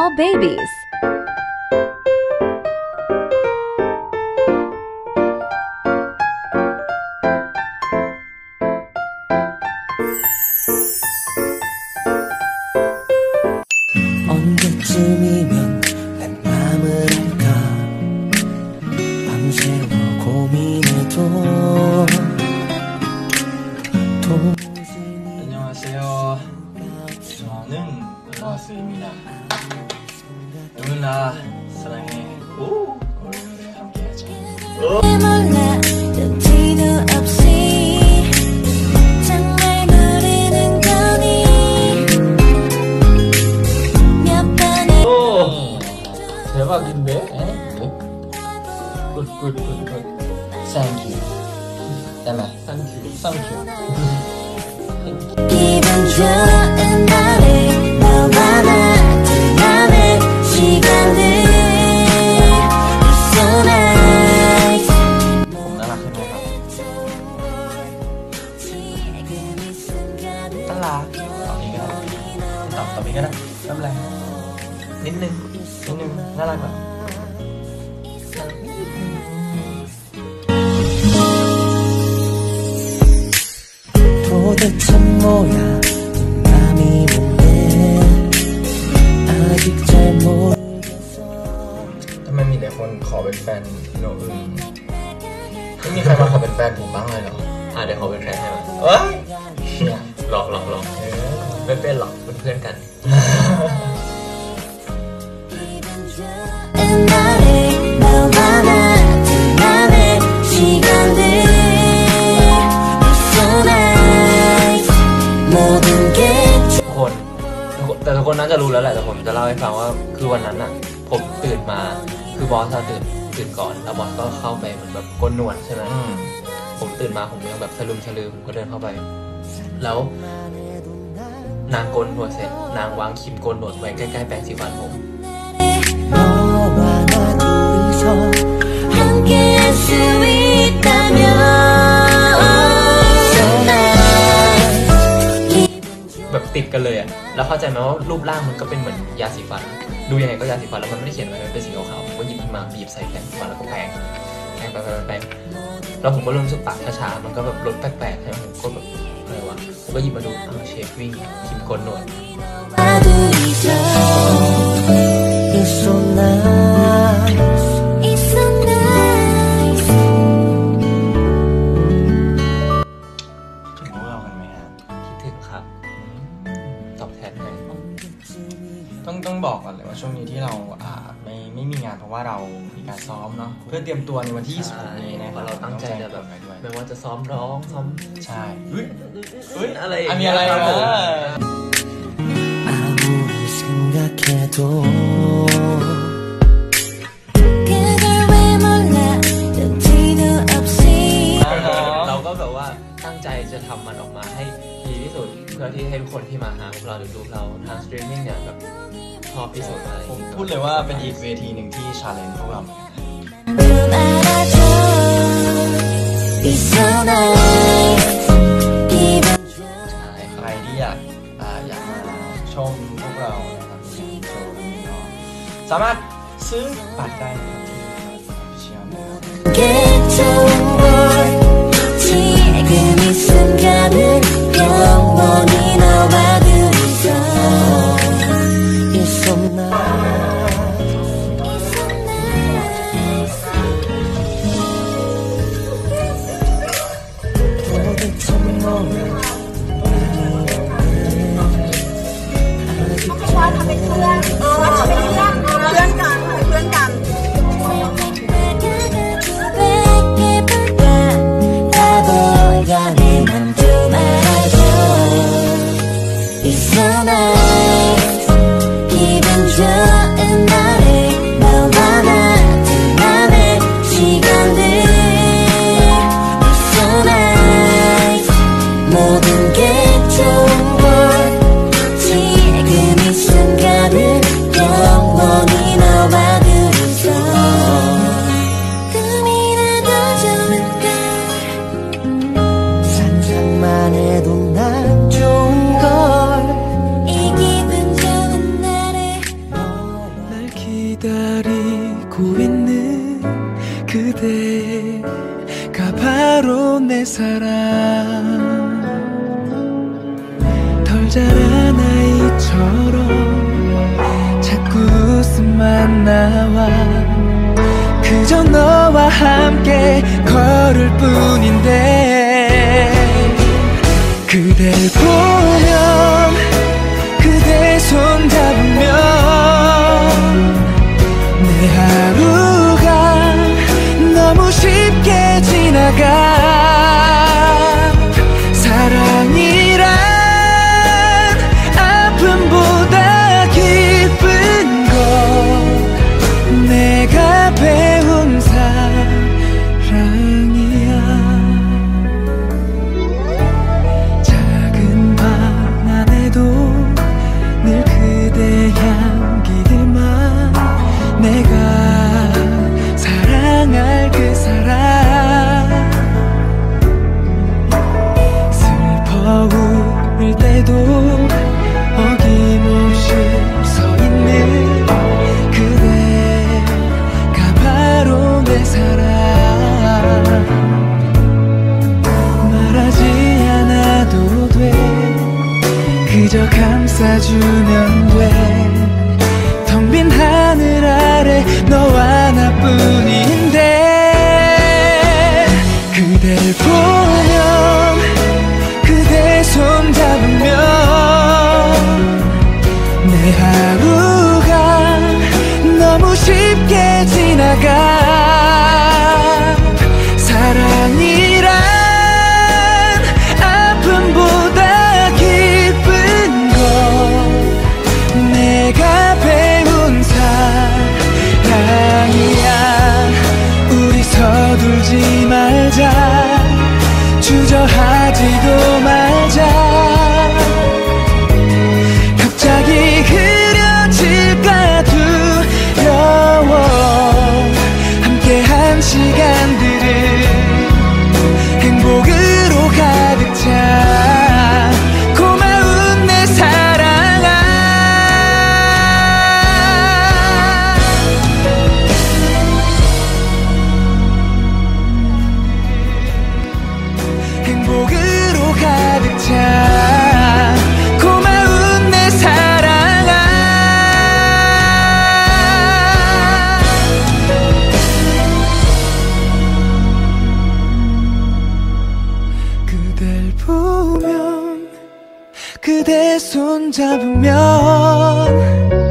small babies. 언제쯤이면 내 맘을 알까 밤새워 고민해도 안녕하세요. 저는 로버스입니다. 누나 사랑해. 오, 오늘도 함께하자. 대박인데? 굿. Thank you. Thank you. 기분 좋은 날에 너와 나 둘만의 시간들 It's so nice ผมน่ารักใช่ไหมครับน่ารักตอบนี้ก็ได้ตอบนี้ก็ได้ไม่เป็นไรนิดนึงน่ารักแบบ도대체 뭐야 네 맘이 뭔데 아직 잘 모르겠어 ทำไมมีแต่คนขอเป็นแฟนโนอึนไม่มีใครมาขอเป็นแฟนผมบ้างเลยเหรอเดี๋ยวเขาเป็นแฟนให้มันเอ้ยหลอกไม่เป็นหรอกเป็นเพื่อนกันแต่ทุกคนน่าจะรู้แล้วแหละแต่ผมจะเล่าให้ฟังว่าคือวันนั้นอ่ะผมตื่นมาคือบอสตื่นก่อนแล้วบอสก็เข้าไปเหมือนแบบโกนหนวดใช่ไหมผมตื่นมาผมยังแบบสลืมผมก็เดินเข้าไปแล้วนางโกนหนวดเสร็จนางวางครีมโกนหนวดไว้ใกล้ๆแปรงสีฟันผมแบบติดกันเลยอ่ะแล้วเข้าใจไหมว่ารูปร่างมันก็เป็นเหมือนยาสีฟันดูยังไงก็ยาสีฟันแล้วมันไม่ได้เขียนอะไรมันเป็นสีขาวๆผมก็หยิบขึ้นมาบีบใส่แปรงสีฟันแล้วก็แปรงไปแล้วผมก็เริ่มรู้สึกปากช้าๆมันก็แบบรสแปลกๆใช่ไหมผมก็แบบอะไรวะผมก็หยิบมาดูเชฟวิ่งครีมโกนหนวดต้องบอกก่อนเลยว่าช่วงนี้ที่เราไม่มีงานเพราะว่าเรามีการซ้อมเนาะเพื่อเตรียมตัวในวันที่26นี้นะครับเราตั้งใจจะแบบไม่ว่าจะซ้อมร้องซ้อมใช่อะไรมีอะไรนะเราก็แบบว่าตั้งใจจะทำมันออกมาให้ดีที่สุดเพื่อที่ให้ทุกคนที่มาหาพวกเราหรือดูเราทางสตรีมมิ่งเนี่ยแบบชอบที่สุดอะไรผมพูดเลยว่าเป็นอีกเวทีหนึ่งที่ชาเลนจ์พวกเราใครที่อยากมาชมพวกเรานะครับที่โชว์นี้ก็สามารถซื้อบัตรได้นะครับที่เชียร์ 그대가 바로 내 사랑. 덜 자란 아이처럼 자꾸 웃음만 나와. 그저 너와 함께 걸을 뿐인데 그댈 보면 그대 손 잡으면 내 하루가 너무 쉽게 지나가. 사랑이란 아픔보다 기쁜 것 내가 배운 사랑이야. 작은 방 안에도 늘 그대 향기들만 내가 사랑할 그 사람. 슬퍼 울 때도 어김없이 서 있는 그대가 바로 내 사랑. 말하지 않아도 돼. 그저 감싸주면 돼. 텅 빈 하늘 아래 너와 나뿐인데 그댈 보면 그대 손 잡으면 내 하루가 너무 쉽게 지나가. 사랑이란 아픔보다 기쁜 것 내가 배운 사랑이야. 우리 서둘지 말자. 주저하지도 말자. 갑자기 그려질까 두려워. 함께한 시간들을 행복으로 가득 차. 고마운 내 사랑아. 행복으로 가득 차. 고마운 내 사랑아. 그댈 보면 그대 손 잡으면